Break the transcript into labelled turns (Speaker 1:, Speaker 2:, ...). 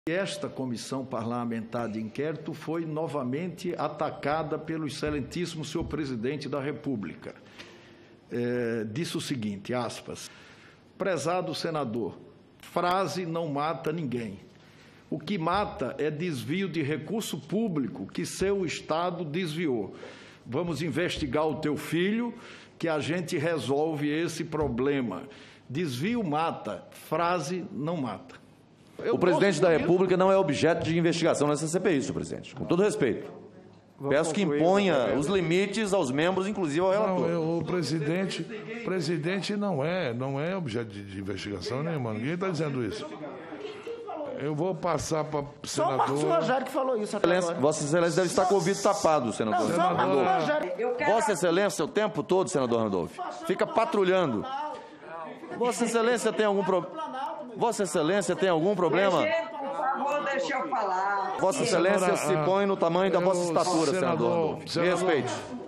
Speaker 1: Esta comissão parlamentar de inquérito foi novamente atacada pelo excelentíssimo senhor presidente da República. Disse o seguinte, aspas, prezado senador, frase não mata ninguém. O que mata é desvio de recurso público que seu Estado desviou. Vamos investigar o teu filho, que a gente resolve esse problema. Desvio mata, frase não mata.
Speaker 2: O presidente da República não é objeto de investigação nessa CPI, senhor presidente. Com todo respeito. Peço que imponha os limites aos membros, inclusive ao relator.
Speaker 3: Não, o presidente não é objeto de investigação nenhuma. Ninguém está dizendo isso. Eu vou passar para o senador...
Speaker 4: Só o Marcos Rogério que falou isso até agora.
Speaker 2: Vossa Excelência deve estar com o ouvido tapado, senador.
Speaker 4: Não, só o Marcos Rogério.
Speaker 2: Vossa Excelência, o tempo todo, senador Randolph, fica patrulhando. Vossa Excelência tem algum problema? Vossa Excelência tem algum problema?
Speaker 5: Por favor, deixa eu falar.
Speaker 2: Vossa Excelência se põe no tamanho da vossa estatura, senador Randolph. Me respeite.